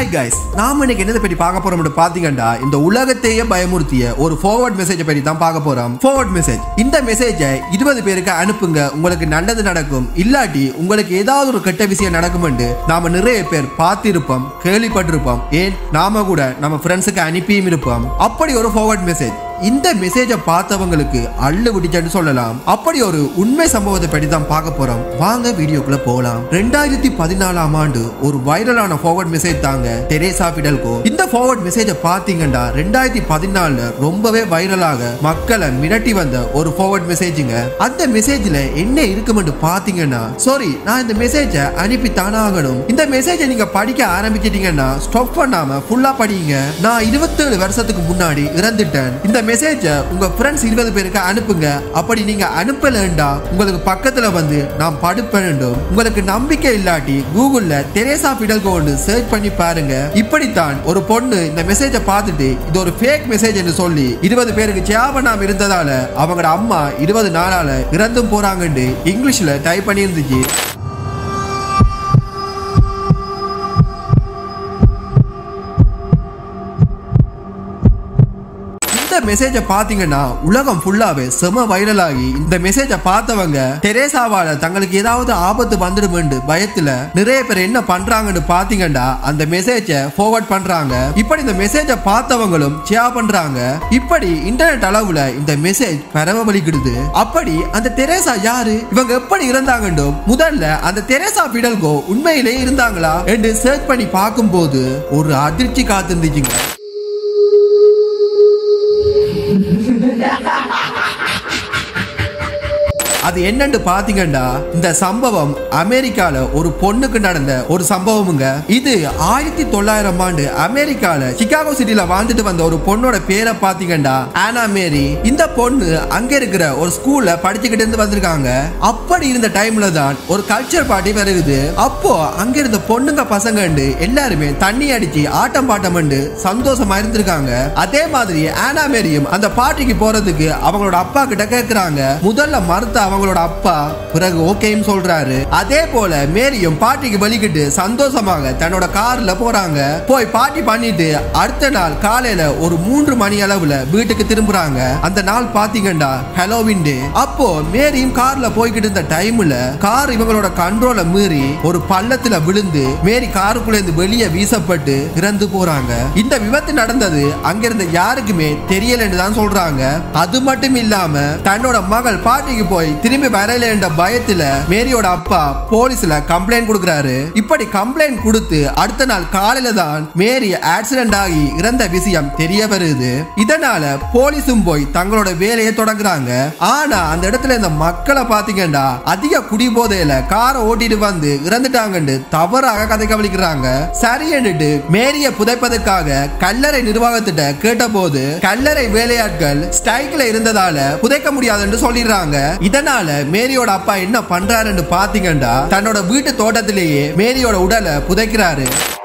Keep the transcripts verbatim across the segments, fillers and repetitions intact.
Hi guys, நாம இன்னைக்கு என்னதை பத்தி பார்க்க போறோம்னு பாத்தீங்கன்னா இந்த உலகத்தையே பயமுறுத்திய ஒரு forward message பத்தி தான் பார்க்க போறோம். Forward message. இந்த மெசேஜை இருபது பேருக்கு அனுப்புங்க, உங்களுக்கு நல்லது நடக்கும். இல்லாட்டி உங்களுக்கு ஏதாவது ஒரு கெட்ட விஷயம் நடக்கும்னு நாம நிறைய பேர் பார்த்திருப்போம், கேள்விப்பட்டிருப்போம். ஏன் நாம கூட நம்ம ஃப்ரெண்ட்ஸுக்கு அனுப்பியும் இருப்போம். அப்படி ஒரு forward message. இந்த மெசேஜை பார்த்தவங்களுக்கு அள்ளு விடிச்சன்னு சொல்லலாம். அப்படி ஒரு உண்மை சம்பவத்தை பற்றி தான் பார்க்க போறோம். வாங்க வீடியோக்குள்ள போகலாம். ரெண்டாயிரத்தி பதினாலாம் ஆண்டு ஒரு வைரலான forward மெசேஜ் தாங்க தெரேசா ஃபிடல்கோ. இந்த forward மெசேஜை பார்த்தீங்கன்னா ரெண்டாயிரத்தி பதினாலுல ரொம்பவே வைரலாக மக்களை மிரட்டி வந்த ஒரு forward மெசேஜுங்க. அந்த மெசேஜ்ல என்ன இருக்குமென்று பாத்தீங்கன்னா, சாரி நான் இந்த மெசேஜை அனுப்பி தானே ஆகணும். இந்த மெசேஜை நீங்க படிக்க ஆரம்பிச்சிட்டீங்கன்னா ஸ்டாப் பண்ணாம ஃபுல்லா படிங்க. நான் இருபத்தேழு வருஷத்துக்கு முன்னாடி இறந்துட்டேன். இந்த மெசேஜ உங்க ஃப்ரெண்ட்ஸ் இருபது பேருக்கு அனுப்புங்க. அப்படி நீங்க அனுப்பலண்டா உங்களுக்கு பக்கத்துல வந்து நான் படுப்பேன். உங்களுக்கு நம்பிக்கை இல்லாட்டி கூகுள்ல தெரேசா ஃபிடல்கோன்னு சர்ச் பண்ணி பாருங்க. இப்படித்தான் ஒரு பொண்ணு இந்த மெசேஜ பார்த்துட்டு இது ஒரு ஃபேக் மெசேஜ் என்று சொல்லி இருபது பேருக்கு ஷேர் பண்ணாம இருந்ததால அவங்களோட அம்மா இருபது நாளால இறந்தும் போறாங்கன்னு இங்கிலீஷ்ல டைப் பண்ணி இருந்துச்சு. மெசேஜ பாத்தீங்கன்னா உலகம் ஃபுல்லாவே செம வைரல் ஆகி இந்த மெசேஜ பார்த்தவங்க தெரேசாவால தங்களுக்கு ஏதாவது ஆபத்து வந்துடும் என்று பயத்துல நிறைய பேர் என்ன பண்றாங்கன்னு பாத்தீங்கன்னா அந்த மெசேஜ ஃபார்வர்ட் பண்றாங்க. இப்படி இந்த மெசேஜ பார்த்தவங்களும் ஷேர் பண்றாங்க. இப்படி இன்டர்நெட் அளவுல இந்த மெசேஜ் பரவலிக்கிடுது. அப்படி அந்த தெரேசா யாரு, இவங்க எப்படி இருந்தாங்கன்னு முதல்ல அந்த தெரேசா ஃபிடல்கோ உண்மையிலே இருந்தாங்களா என்று சர்ச் பண்ணி பார்க்கும்போது ஒரு அதிர்ச்சி காத்திருந்துச்சுங்க. அது என்னன்னு பாத்தீங்கன்னா, இந்த சம்பவம் அமெரிக்கால ஒரு பொண்ணுக்கு நடந்த ஒரு சம்பவமுங்க. இது ஆயிரத்தி தொள்ளாயிரம் ஆண்டு அமெரிக்கால சிகாகோ சிட்டில வாழ்ந்துட்டு வந்த ஒரு பொண்ணோட பேரை பாத்தீங்கன்னா ஆனா மேரி. இந்த பொண்ணு அங்க இருக்கிற ஒரு ஸ்கூல்ல படிச்சுக்கிட்டு இருந்து வந்திருக்காங்க. அப்படி இருந்த டைம்ல தான் ஒரு கல்ச்சர் பார்ட்டி வருது. அப்போ அங்க இருந்த பொண்ணுங்க பசங்க எல்லாருமே தண்ணி அடிச்சு ஆட்டம் பாட்டம் சந்தோஷமா இருந்திருக்காங்க. அதே மாதிரி ஆனா மேரியும் அந்த பார்ட்டிக்கு போறதுக்கு அவங்களோட அப்பா கிட்ட கேக்குறாங்க. முதல்ல மறுத்த அவங்களோட அப்பா பிறகு ஓகேன்னு சொல்றாரு. அதே போல மேரியும் பார்ட்டிக்கு வெளிக்கிட்டு சந்தோஷமாக தன்னோட கார்ல போறாங்க. போய் பார்ட்டி பண்ணிட்டு அடுத்த நாள் காலையில ஒரு மூன்று மணி அளவுல வீட்டுக்கு திரும்புறாங்க. அந்த நாள் பாத்தீங்கன்னா ஹாலோவீன் டே. அப்போ மேரியும் கார்ல போய்கிட்டு இருந்த டைம்ல கார் இவங்களோட கண்ட்ரோல மீறி ஒரு பள்ளத்துல விழுந்து மேரி காருக்குள்ள இருந்து வெளியே வீசப்பட்டு இறந்து போறாங்க. இந்த விபத்து நடந்தது அங்க இருந்த யாருக்குமே தெரியலன்னு தான் சொல்றாங்க. அது மட்டும் இல்லாம தன்னோட மகள் பார்ட்டிக்கு போய் திரும்பி வரல என்ற பயத்துல மேரியோட அப்பா போலீஸ்ல கம்ப்ளைண்ட் கொடுக்கிறாரு. இப்படி கம்ப்ளைண்ட் கொடுத்து அடுத்த நாள் காலையில தான் மேரி ஆக்சிடென்ட் ஆகி இறந்த விஷயம் தெரிய வருது. இதனால போலீஸும் போய் தங்களோட வேலையை தொடங்குறாங்க. ஆனா அந்த இடத்துல இந்த மக்களை பாத்தீங்கன்னா அதிக குடி போதையில காரை ஓட்டிட்டு வந்து இறந்துட்டாங்கன்னு தவறாக கதை கவனிக்கிறாங்க. சரி என்று மேரிய புதைப்பதற்காக கல்லறை நிர்வாகத்திட்ட கேட்ட போது கல்லறை வேலையாட்கள் ஸ்ட்ரைக்ல இருந்ததால புதைக்க முடியாது என்று சொல்லிடுறாங்க. இதனால மேரியோட அப்பா என்ன பண்றாருன்னு பாத்தீங்கன்னா தன்னோட வீட்டு தோட்டத்திலேயே மேரியோட உடலை புதைக்கிறாரு.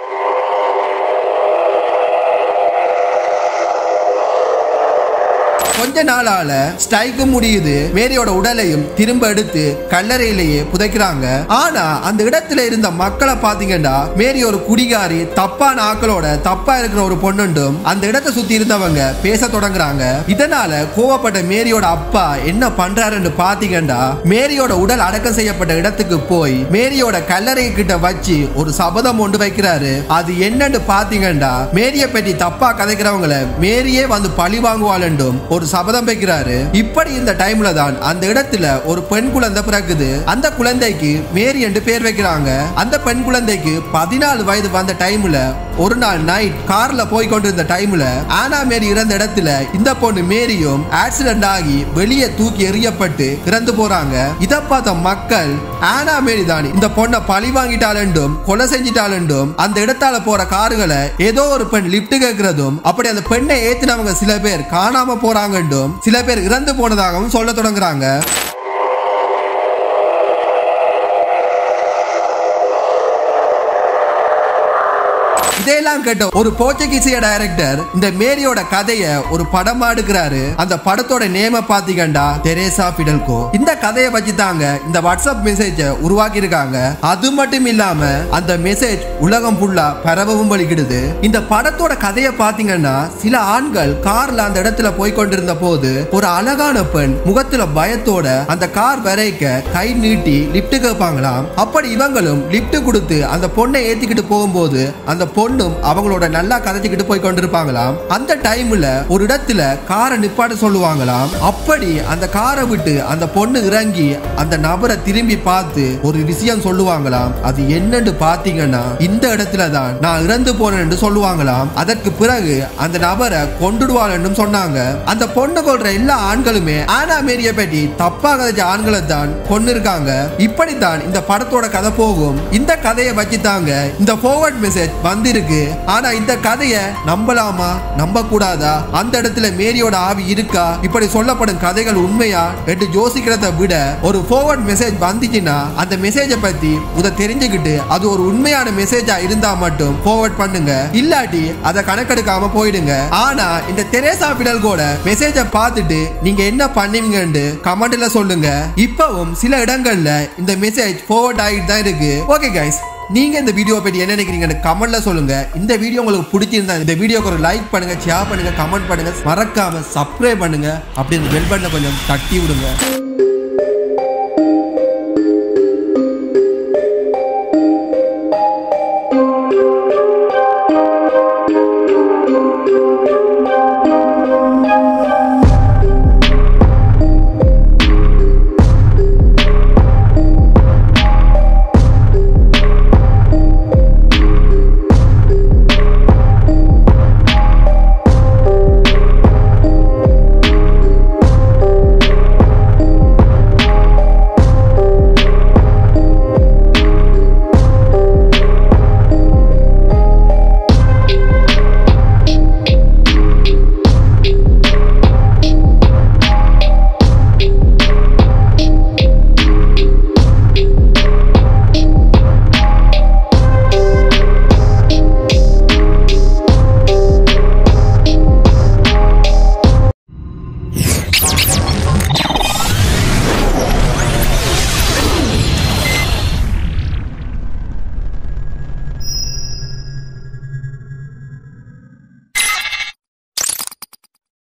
கொஞ்ச நாளால ஸ்ட்ரைக்கும் முடியுது. மேரியோட உடலையும் திரும்ப எடுத்து கல்லறையிலேயே புதைக்கிறாங்க. ஆனா அந்த இடத்துல இருந்த மக்களை பாத்தீங்கன்னா மேரி ஒரு குடிகாரி, தப்பான ஆக்களோட தப்பா இருக்கிற ஒரு பொண்ணுண்டும் அந்த இடத்தை சுத்தி இருந்தவங்க பேச தொடங்குறாங்க. இதனால கோவப்பட்ட மேரியோட அப்பா என்ன பண்றாருன்னு பாத்தீங்கன்னா மேரியோட உடல் அடக்கம் செய்யப்பட்ட இடத்துக்கு போய் மேரியோட கல்லறை கிட்ட வச்சு ஒரு சபதம் ஒன்று வைக்கிறாரு. அது என்னன்னு பாத்தீங்கன்னா மேரிய பற்றி தப்பா கதைக்கிறவங்களை மேரியே வந்து பழி வாங்குவாள் என்றும் ஒரு சபதம் வைக்கிறாரு. இப்படி இந்த டைம்ல தான் அந்த இடத்துல ஒரு பெண் குழந்தை பிறக்குது. அந்த குழந்தைக்கு மேரி என்று பேர் வைக்கிறாங்க. அந்த பெண் குழந்தைக்கு பதினாலு வயது வந்த டைம்ல ஒரு நாள் நைட் கார்ல போய் கொண்டிருந்த டைம்ல ஆனா மேரி இறந்த இடத்துல இந்த பொண்ணு மேரியும் ஆக்சிடென்ட் ஆகி வெளியே தூக்கி எறியப்பட்டு இறந்து போறாங்க. இத பார்த்த மக்கள் ஆனா மேரி தான் இந்த பொண்ணை பழி வாங்கிட்டாலும் கொலை செஞ்சிட்டாலும் அந்த இடத்தால போற கார்களை ஏதோ ஒரு பெண் லிப்ட் கேட்கிறதும் அப்படி அந்த பெண்ணை ஏத்தினவங்க சில பேர் காணாம போறாங்க, சில பேர் இறந்து போனதாகவும் சொல்ல தொடங்குறாங்க. இதெல்லாம் கேட்ட ஒரு போர்ச்சுகீசிய டைரக்டர் இந்த மேரியோட கதையை ஒரு படமா எடுக்கிறாரு. அந்த படத்தோட நேம பாத்தீங்கன்னா தெரேசா ஃபிடல்கோ. இந்த கதையை வச்சு தாங்க இந்த வாட்ஸ்அப் மெசேஜ உருவாக்கி இருக்காங்க. அது மட்டும் இல்லாம அந்த மெசேஜ் உலகம் ஃபுல்லா பரவவும் வலிக்கிடுது. இந்த படத்தோட கதையை பாத்தீங்கன்னா சில ஆண்கள் கார்ல அந்த இடத்துல போய் கொண்டிருந்த போது ஒரு அழகான பெண் முகத்துல பயத்தோட அந்த கார் வரைக்க கை நீட்டி லிப்ட் கேட்பாங்களாம். அப்படி இவங்களும் லிப்ட் கொடுத்து அந்த பொண்ணை ஏத்திக்கிட்டு போகும்போது அந்த பொண்ணும் அவங்களோட நல்லா கதைச்சிக்கிட்டு போய் கொண்டிருப்பாங்களாம். அந்த டைம்ல ஒரு இடத்துல காரை நிப்பாட்ட சொல்லுவாங்களாம். அப்படி அந்த காரை விட்டு அந்த பொண்ணு இறங்கி அந்த நபரை திரும்பி பார்த்து ஒரு விஷயம் சொல்லுவாங்களாம். அது என்னன்னு பாத்தீங்கன்னா இந்த இடத்துல தான் நான் இறந்து போனேன்னு சொல்லுவாங்களாம். அதற்கு பிறகு அந்த நபரை கொண்டுடுவாள்னு சொன்னாங்க. அந்த பொண்ணு கொள்ற எல்லா ஆண்களுமே ஆனா மேரிய பற்றி தப்பா கதைச்ச ஆண்களை தான் கொண்டு இருக்காங்க. இப்படித்தான் இந்த படத்தோட கதை போகும். இந்த கதையை வச்சு தாங்க இந்த ஃபார்வர்ட் மெசேஜ் வந்திருக்கு. ஆனா இந்த கதையை நம்பலாமா நம்ப கூடாதா, அந்த இடத்துல மேரியோட ஆவி இருக்கா, இப்படி சொல்லப்படும் கதைகள் உண்மையா என்று யோசிக்கிறத விட ஒரு ஃபார்வர்ட் மெசேஜ் வந்துச்சுன்னா அந்த மெசேஜை பத்தி உத தெரிஞ்சுக்கிட்டு அது ஒரு உண்மையான மெசேஜா இருந்தா மட்டும் ஃபார்வர்ட் பண்ணுங்க. இல்லாட்டி அதை கணக்கெடுக்காம போயிடுங்க. ஆனா இந்த தெரேசா ஃபிடல்கோட மெசேஜை பார்த்துட்டு நீங்க என்ன பண்ணுவீங்கன்னு கமெண்ட்ல சொல்லுங்க. இப்பவும் சில இடங்கள்ல இந்த மெசேஜ் ஃபார்வர்ட் ஆகிட்டு தான் இருக்கு. ஓகே கைஸ், நீங்க இந்த வீடியோ பத்தி என்ன நினைக்கிறீங்கன்னு கமெண்ட்ல சொல்லுங்க. இந்த வீடியோ உங்களுக்கு பிடிச்சிருந்தா இந்த வீடியோக்கு ஒரு லைக் பண்ணுங்க, ஷேர் பண்ணுங்க, கமெண்ட் பண்ணுங்க, மறக்காம சப்ஸ்கிரைப் பண்ணுங்க. அப்படி இந்த பெல் பட்டனை கொஞ்சம் தட்டி விடுங்க.